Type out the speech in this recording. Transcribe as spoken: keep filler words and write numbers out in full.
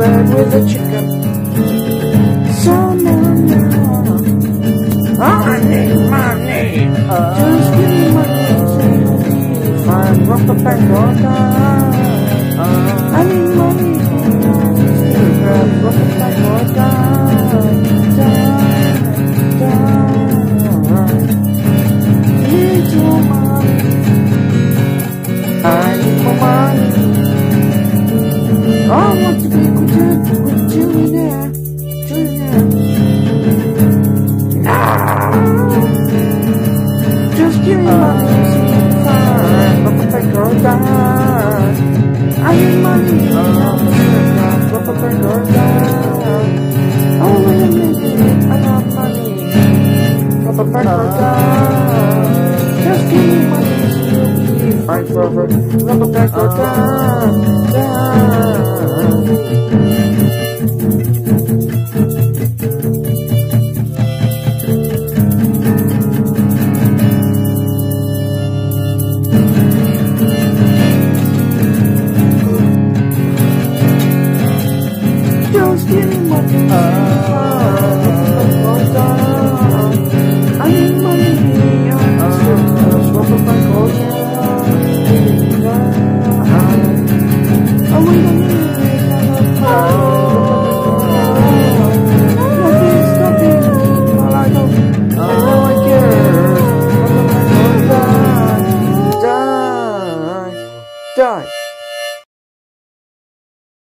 bed with a chicken. So no, no. I need money. Uh, Just give me money to leave. I'm rock a bank or die. Uh, I need money to grab rock a bank or die. Die, die. Need your money. I need more money. I want to be with you, with you there, you there. Nah. Just give me money, fine, but the bank or die. I need money, but the bank or die. Oh wait a minute, I got money, but the bank or die. Just give me money, fine forever, but the bank or die. Just give me money, uh, I need money, I'm serious, what the bank or I wait a minute, I nothing, nothing, all I know, I know I care, die, die, die.